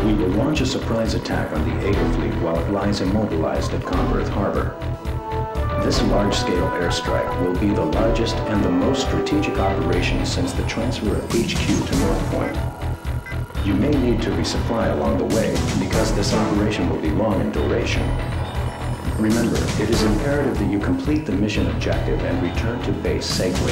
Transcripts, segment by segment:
We will launch a surprise attack on the Ega fleet while it lies immobilized at Converth Harbor. This large-scale airstrike will be the largest and the most strategic operation since the transfer of HQ to North Point. You may need to resupply along the way because this operation will be long in duration. Remember, it is imperative that you complete the mission objective and return to base safely.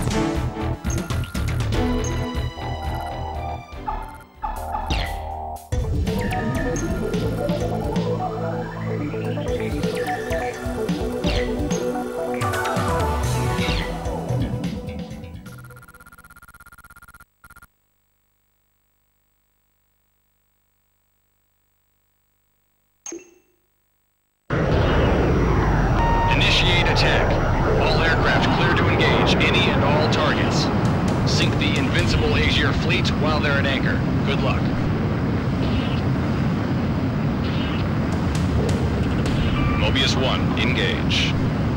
Initiate attack. All aircraft clear to engage any and all targets. Sink the Invincible Asia fleet while they're at anchor. Good luck. Mobius 1, engage.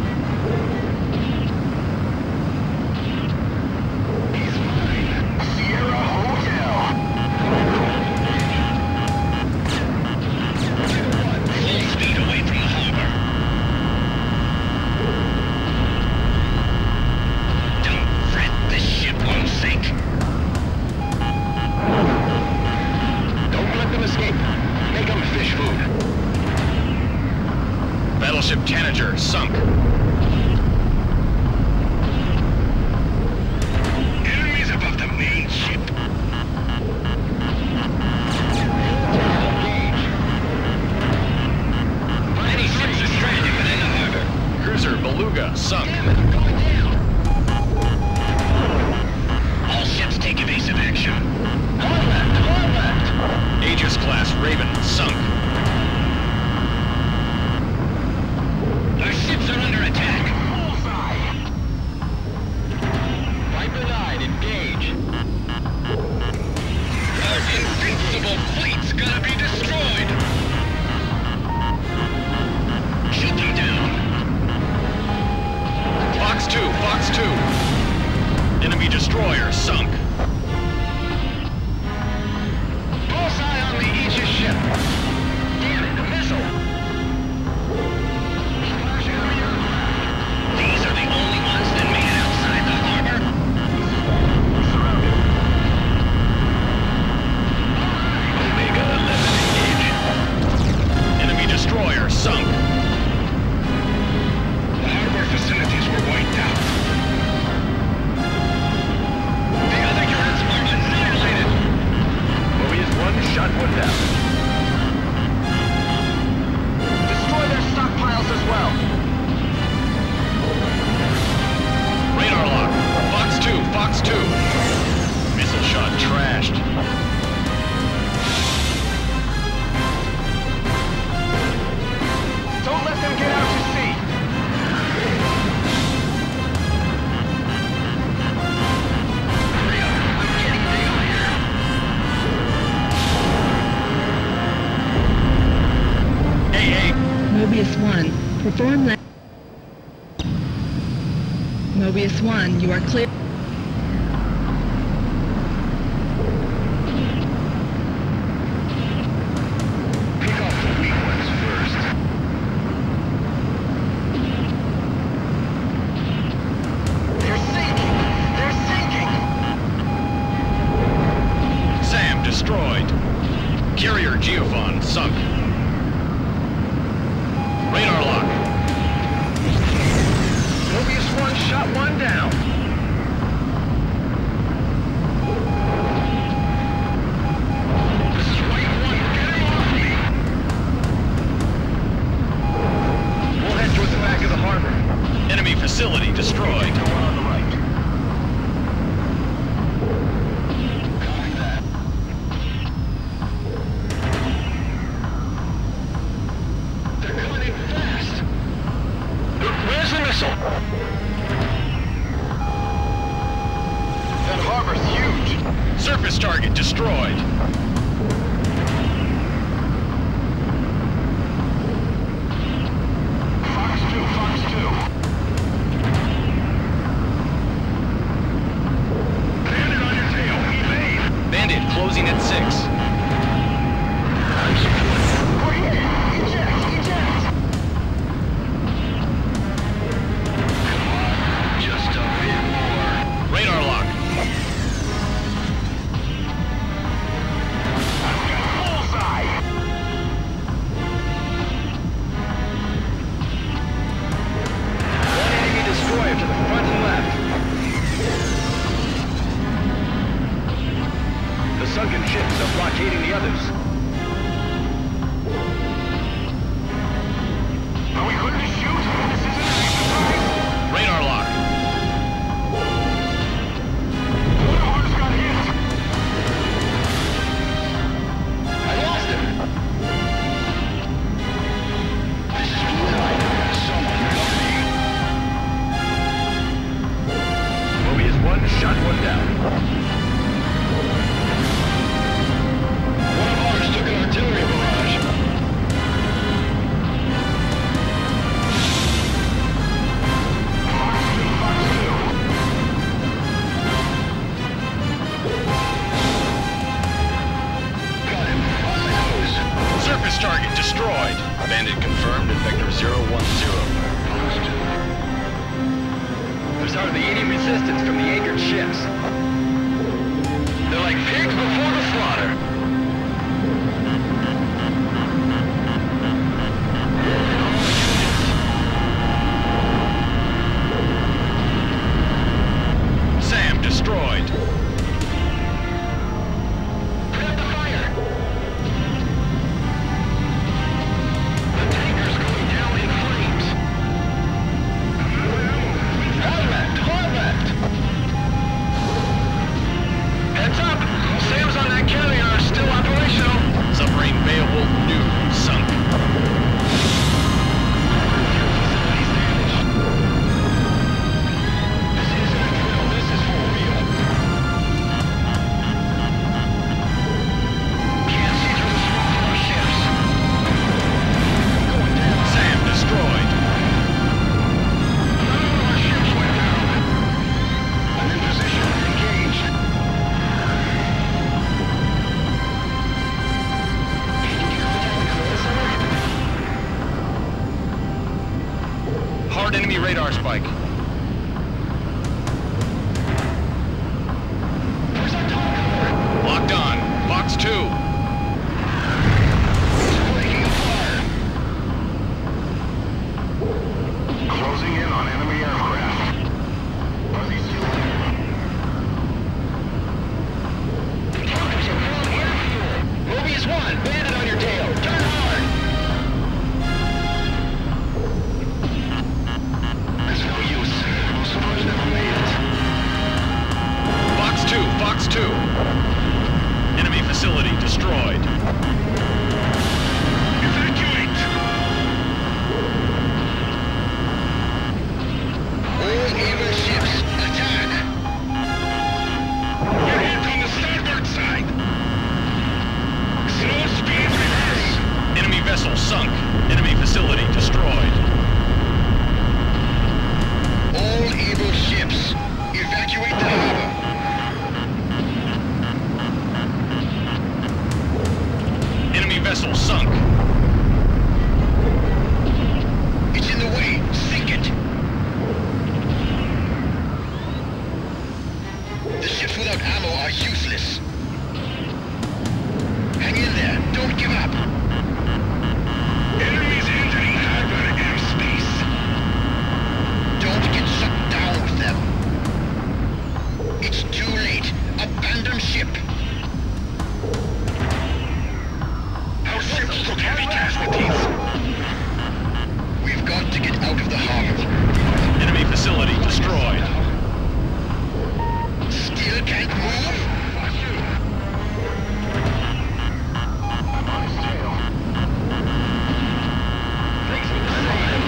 Battleship Tanager sunk. Enemies above the main ship. Many ships are stranded within the harbor. Cruiser Beluga sunk. Damn it, I'm going down. All ships take evasive action. Combat! Aegis class Raven sunk. Our ships are under attack. Bullseye! Viper 9, engage. Our invincible fleet's gonna be destroyed. Shoot them down. Fox 2, Fox 2. Enemy destroyer sunk. Bullseye on the Aegis ship. Damn it, a missile. These are the only ones that made it outside the harbor. Surrounded. Omega 11 engage. Enemy destroyer sunk. The harbor facilities were wiped out. The other units are annihilated. Mobius 1 shot one down. Destroy their stockpiles as well. Radar lock. Fox 2, Fox 2. Missile shot trashed. Don't let them get out to sea. Hurry up. I'm getting down here. Hey. Mobius 1, perform that. Mobius 1, you are clear. Pick off the weak ones first. They're sinking! They're sinking! SAM destroyed. Carrier Geophon sunk. Radar lock. Mobius 1 shot one down. This is Wave 1, get him off me! We'll head towards the back of the harbor. Enemy facility destroyed. The one on the right. Copy that. They're coming in fast. Where's the missile? That harbor's huge. Surface target destroyed. Fox 2, Fox 2. Bandit on your tail, evade. Bandit closing at 6. others. Are we clear to shoot? This isn't an exercise. Radar lock. One of ours got hit. I lost him. This is Blue Line. Someone cover me. Mobius 1 shot one down. One of ours took an artillery barrage. Got him. On the nose. Surface target destroyed. Bandit confirmed at Vector 010. There's hardly any resistance from the anchored ships. They're like pigs before the slaughter. Sam destroyed. Put out the fire. The tanker's going down in flames. Hard left, hard left. Heads up! Sails on that carrier are still operational. Submarine Beowulf new sunk. This isn't a drill, this is for real. Can't see through the smoke from our ships. Going down. Sam destroyed. None of our ships went down. I'm in position, engaged. Hard enemy radar spike. Where's our top cover? Locked on. Fox 2. It's breaking apart. Closing in on enemy aircraft. Are these still there? Tankers are full of air fuel. Mobius 1, bandit on your tail. Turn hard. That's no use. Most of ours never made it. Fox 2, Fox 2. Enemy facility destroyed. Evacuate! All evil ships, attack! You're hit on the starboard side! Slow speed reverse! Enemy vessel sunk. Enemy facility destroyed. All evil ships, evacuate the harbor. Enemy vessel sunk. It's in the way. Sink it. The ships without ammo are useless. Hang in there. Don't give up. Enemies entering harbor airspace. Don't get sucked down with them. It's too late. Abandon ship. Our ships took heavy casualties. We've got to get out of the harbor. Enemy facility destroyed. Still can't move? I'm on his tail. Thanks for the save.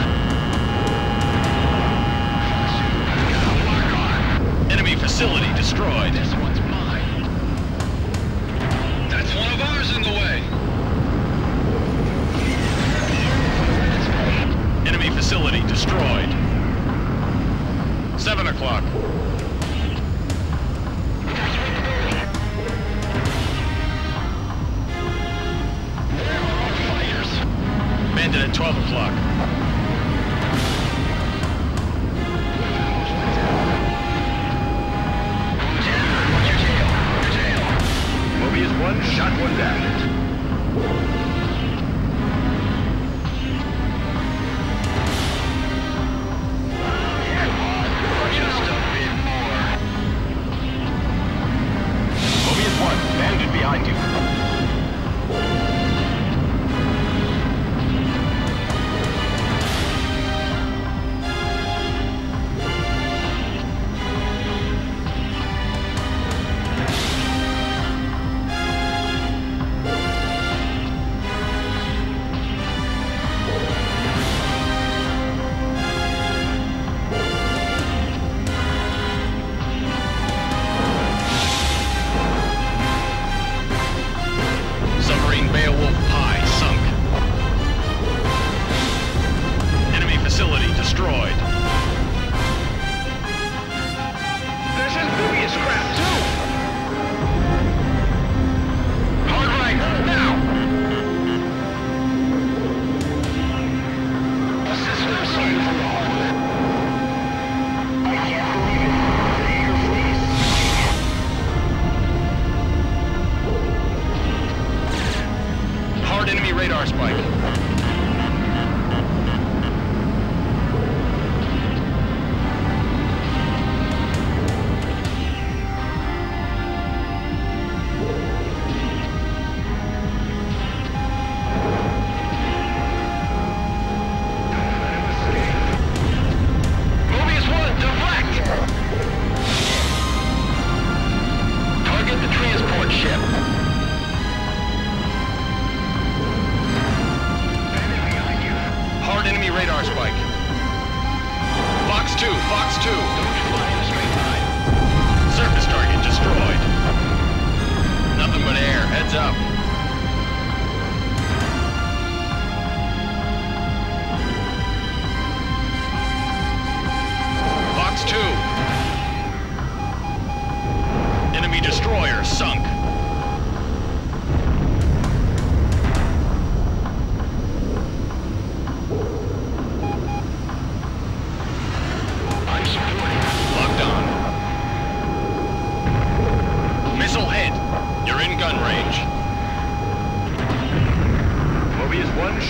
Lock on. Enemy facility destroyed. This one's mine. That's one of ours in the way. Enemy facility destroyed. 7 o'clock. Where are our fighters? Bandit at 12 o'clock. Watch your tail. Your tail. Mobius 1 shot one down. Just a bit more. Mobius 1, bandit behind you.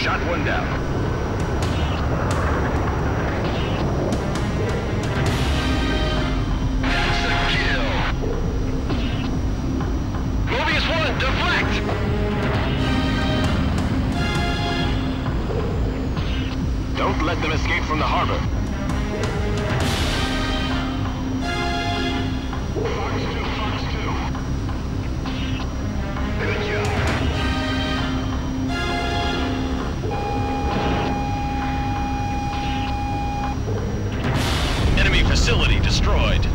Shot one down. That's a kill. Mobius 1, deflect! Don't let them escape from the harbor. Fox 2. Good job. Enemy facility destroyed.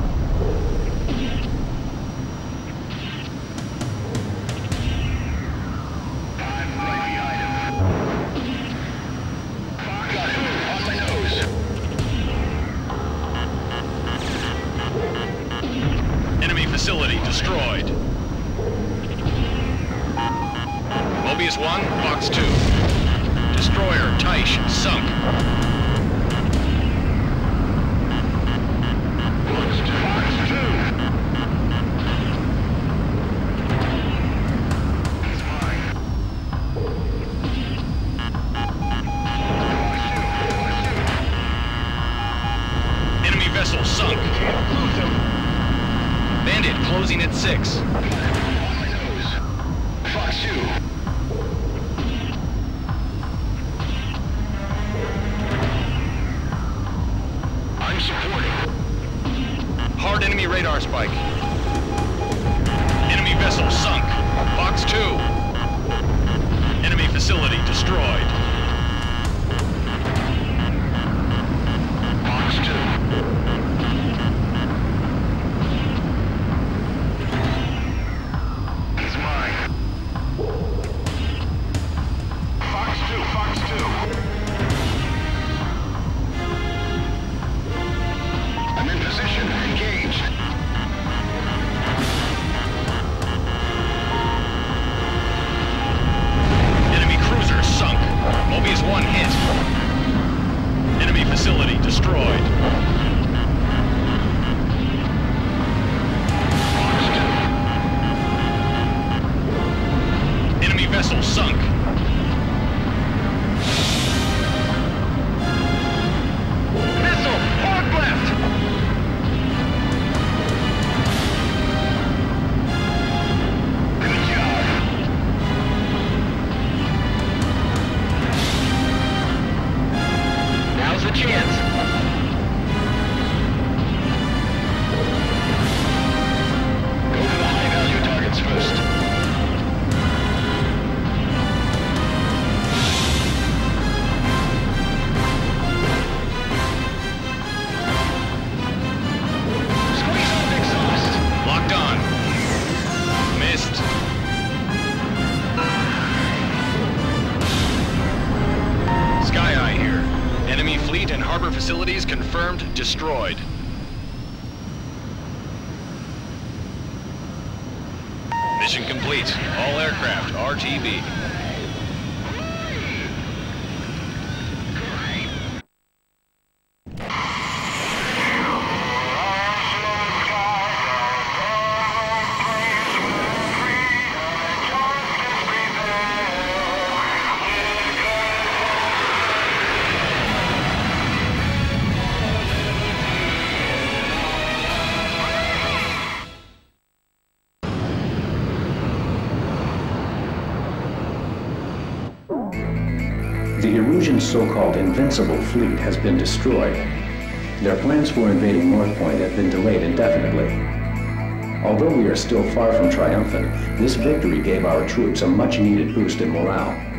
I'm right behind him. Got him on my nose. Enemy facility destroyed. Mobius 1, Fox 2. Destroyer, Taish, sunk. Fox 2. He's mine. Enemy vessel sunk. Can't lose him. Bandit closing at 6. On my nose. Fox 2. I'm supporting. Hard enemy radar spike. Enemy vessel sunk. Fox 2. Enemy facility destroyed. Fox 2. He's mine. Fox 2. I'm in position. Engaged. Enemy cruiser sunk. Mobius 1 hit. Enemy facility destroyed. Fox 2. Enemy vessel sunk. Missile! Hard left! Good job. Now's the chance. Go for the high-value targets first. Squeeze off exhaust. Locked on. Missed. Sky Eye here. Enemy fleet and harbor facilities confirmed destroyed. Mission complete. All aircraft RTB. The Erusian's so-called Invincible fleet has been destroyed. Their plans for invading North Point have been delayed indefinitely. Although we are still far from triumphant, this victory gave our troops a much-needed boost in morale.